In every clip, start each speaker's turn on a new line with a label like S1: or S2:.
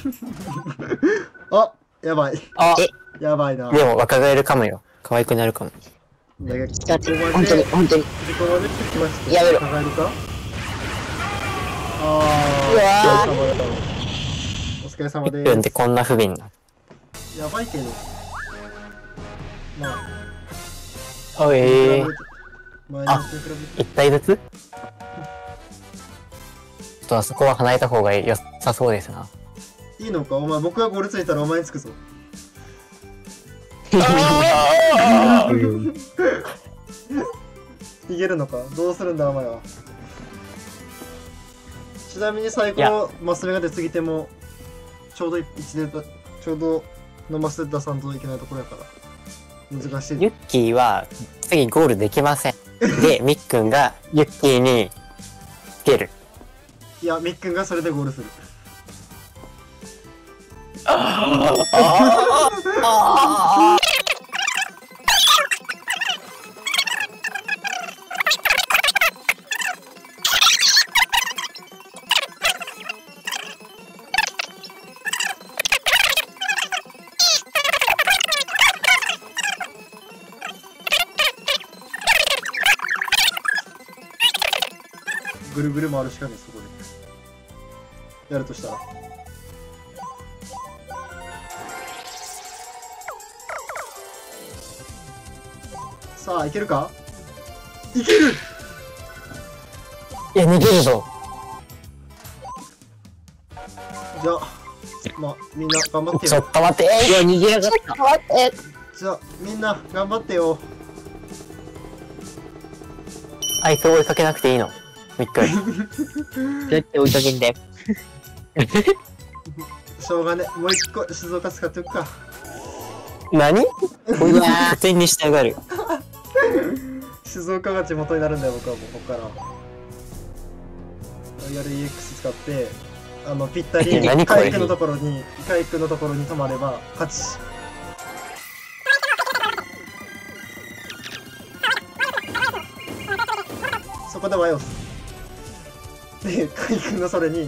S1: あ、やばい。
S2: あ、
S1: やばいな。
S2: でも若返るかもよ。可愛くなるかも。
S1: だが、
S3: だって本当に本当に。
S1: ここまで来ました。
S3: やめろ
S1: 考えるか。
S3: うわ
S1: お疲れ様
S2: 1
S1: で
S2: 分ってこんな不憫な。
S1: す。やばいけど。まあ。
S2: おい
S1: 前の人に比べて
S2: 1体ずつちょっとあそこは離れた方が良さそうですな。
S1: いいのかお前、僕がゴールついたらお前につくぞ。逃げるのかどうするんだお前は。ちなみに最後マス目が出過ぎてもちょうど1年だ、ちょうど飲ませて出さんといけないところやから難しい。
S2: ユッキーは次ゴールできません。で、みっくんがユッキーにつける。
S1: いや、みっくんがそれでゴールする。ぐるぐる回るしかねそこでやるとしたら。さあいけるか。いける。
S2: いや、逃げるぞ。
S1: じゃあまあみんな頑張ってよ。
S2: ちょっと待って。
S3: いや、逃げやがった。
S2: 待って。
S1: じゃあみんな頑張ってよ。
S2: あいつを追いかけなくていいの。みっくん。
S3: どうやって追いかけんだよ。
S1: しょうがね、もう一個静岡使っておくか。
S2: 何こいつ普通に従う。
S1: 静岡が地元になるんだよ僕はもうここから。やる EX 使ってぴったり
S2: 何これ
S1: カイ君のところに止まれば勝ち。そこで迷うでカイ君のそれに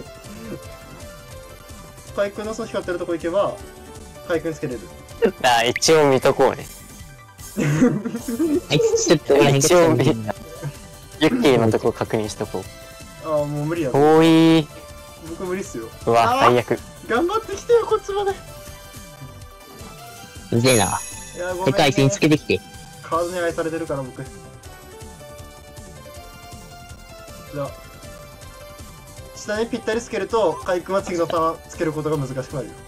S1: カイ君のその光ってるとこ行けばカイ君つけれる。
S2: あ、一応見とこうね。
S3: あいつちょっと俺に
S2: 一応ユッキーのとこ確認しとこう。
S1: ああもう無理や。
S2: 遠い。
S1: 僕無理っすよ。
S2: うわ、最悪。
S1: 頑張ってきてよこっちまで。
S3: うぜえな。
S1: いやごめん、ね、
S3: 世界線つけてきて。
S1: カードに愛されてるから僕。じゃあ下にぴったりつけるとカイ君は次のターンつけることが難しくなるよ。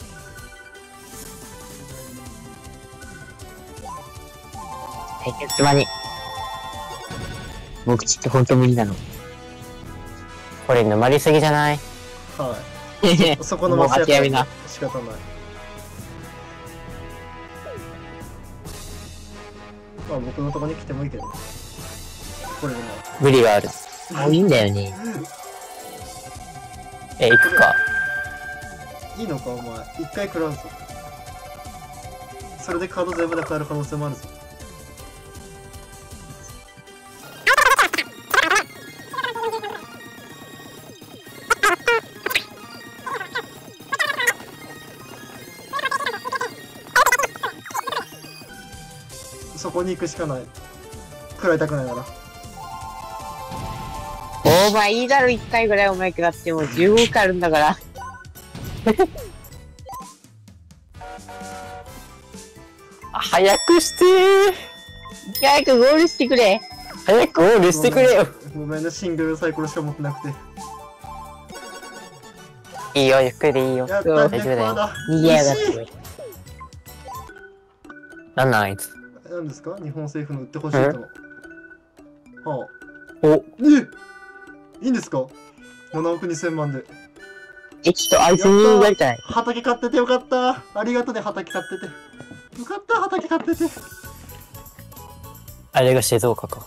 S3: 対決まに。僕ちょっとほんと無理なの。
S2: これ沼りすぎじゃない？
S1: はいそこの
S3: もう
S1: マスや
S3: 諦めな。
S1: 仕方ない。まあ僕のとこに来てもいいけどこれでも
S2: 無理がある。
S3: もういいんだよね。
S2: 行くか。
S1: いいのかお前一回食らうぞ。それでカード全部なくなる可能性もあるぞ。そこに行くしかない。食らいたくないなら。
S3: お前いいだろ、1回ぐらいお前食らっても15回あるんだから。
S2: 早くしてー。
S3: 早くゴールしてくれ。
S2: 早くゴールしてくれよ。
S1: ごめんね、シングルサイクルしか持ってなくて。
S2: いいよ、ゆっくりでいいよ。
S1: やった
S3: そう
S2: 大丈夫だよ。
S3: 逃げやがって。
S2: なんなんあいつ。
S1: 何ですか日本政府の売ってほしいとの。はあ。
S2: お、
S1: いいんですか ?7 億2000万で。
S3: ちょっとあいつにやりたい。
S1: 畑買っててよかった。ありがとね、畑買ってて。よかった、畑買ってて。
S2: あれが静岡か。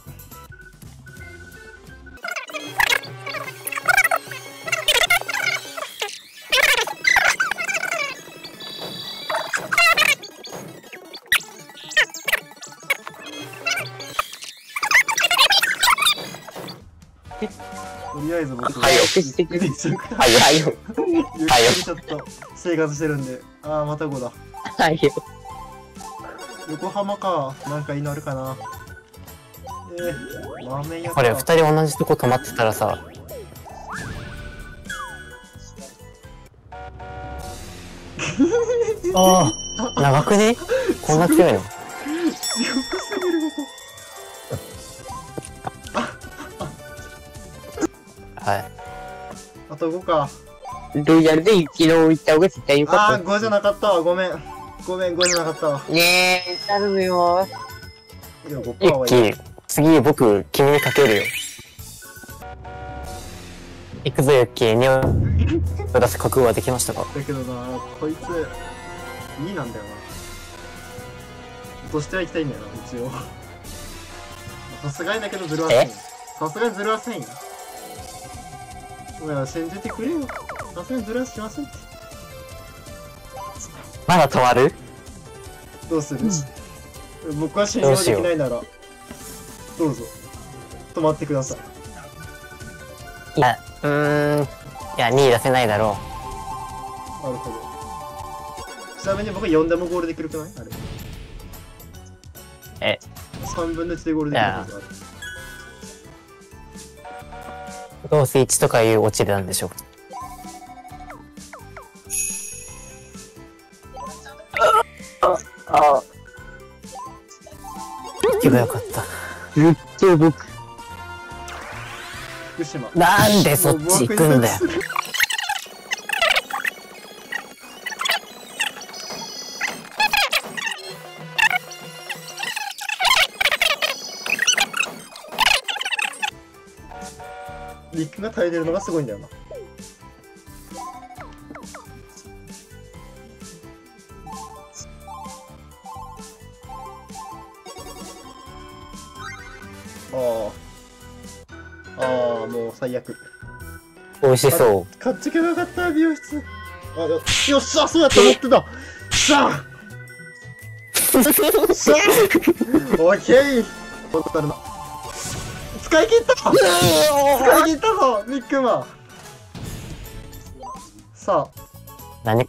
S1: とりあえず僕
S2: はよ
S1: ゆっくりちょっと
S2: はいよ。
S1: ゆっくりちょっと生活してるんで。ああ、また5だ。
S3: はいよ。
S1: 横浜か。なんかいいのあるかな。ラーメン屋か。
S2: これ二人同じとこ泊まってたらさ、ああ、長くね？こんな強いの？
S1: 強くすぎるこ
S2: はい。
S1: こ。あと5か。
S3: ロイヤルで雪の行った方が絶対よか
S1: ああ、
S3: った。
S1: 5じゃなかったわ。ごめん。ごめん、5じゃなかったわ。
S3: ねえ、頼むよ。
S1: いや、5
S2: ユ
S1: かはいい。
S2: ッキー、次僕、君にかけるよ。行くぞユッキー、にを出す覚悟はできましたか？
S1: だけどな、こいつ、2なんだよな。落としてはいきたいんだよな、一応。さすがにだけどずるはせん。さすがにずるはせんよ。お前ら信じてくれよ。さすがにずるはしませんって。
S2: まだ止まる？
S1: どうする、僕は信用できないなら、どうぞ。止まってください。
S2: いや、いや、2位出せないだろ
S1: なるほど。ちなみに僕4でもゴールできるくないあれ。
S2: え、
S1: 3分の1でゴールできることある。
S2: う。どうせ1とかいうオチなんでしょう。ああ。行けばよかった。
S3: ずっと僕。
S1: 福島。
S2: なんでそっち行くんだよ。
S1: リックが耐えてるのがすごいんだよな。もう最悪。
S2: 美味しそう。
S1: 買っちゃけばよかった、美容室。よっしゃ、そうやって思ってた。しゃあしゃあオッケーどうなるな。使い切った使い切ったぞ、ミックマン。さあ。
S2: 何？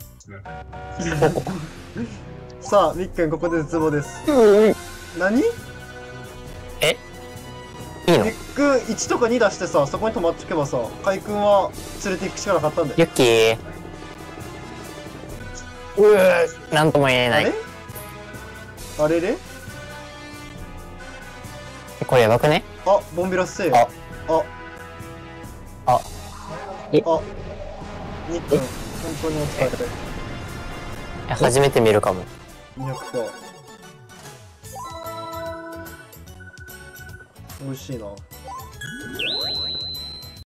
S1: さあ、ミックン、ここで絶望です。何？
S2: え？いいの？
S1: ミックン1とか2出してさ、そこに止まっておけばさ、カイ君は連れて行くしかなかったんだよ。
S2: ユッキー。なんとも言えない。
S1: あれれ
S2: これやばくね？
S1: あ、ボンビラスせえよ。ミックン、本当にお疲れ。
S2: 初めて見るかも。
S1: 200%。美味しいな。